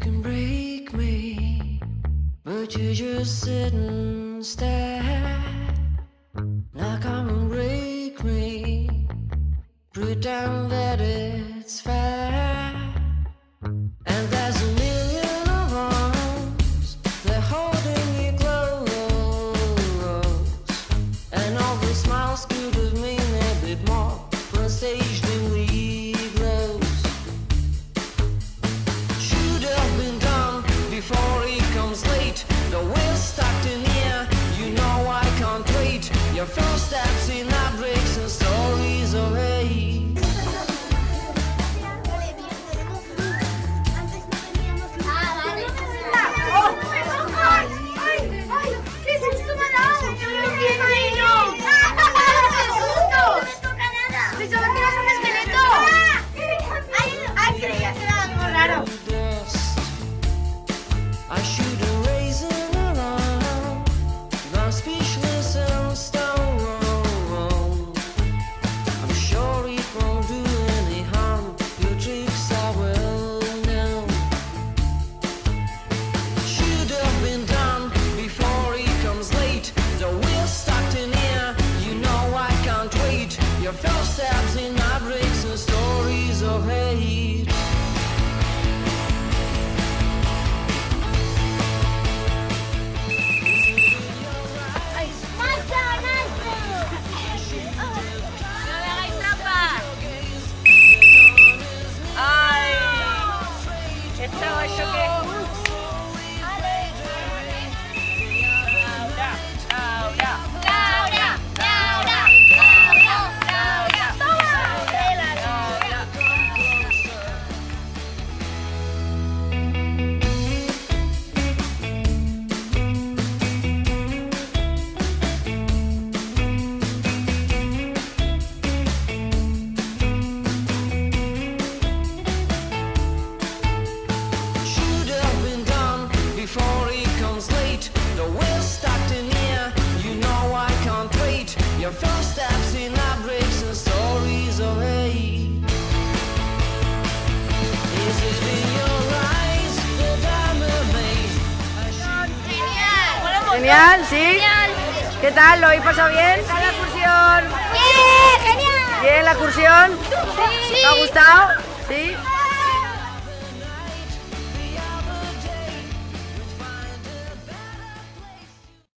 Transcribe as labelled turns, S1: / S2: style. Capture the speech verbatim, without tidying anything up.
S1: can break me, but you just sit and stare. Now come and break me, pretend that it's fair. And there's a million of arms, they're holding you close, and all the smiles could have mean a bit more on stage than we close. Should have been done before he comes late. The we're stuck in here, you know I can't wait. Your first steps in our breaks and stories of hate. I should have raised it around. I'm speechless and stone. I'm sure it won't do any harm. Your tricks are well known. Should have been done before he comes late. Though we're stuck in here, you know I can't wait. Your first steps in our breaks and stories of hate.
S2: Estaba yo que... Laura, Laura, Laura, Laura, Laura,
S1: before he comes late. Though we're stuck in here, you know I can't wait. Your first steps in our breaks and stories of hate. Is it in your eyes that I'm amazed?
S2: Genial.
S3: Genial, ¿sí?
S2: Genial.
S3: ¿Qué tal? ¿Lo habéis pasado bien? ¿Qué tal la excursión?
S2: Bien, genial.
S3: ¿Bien la excursión?
S2: Sí.
S3: ¿Te ha gustado? ¿Sí?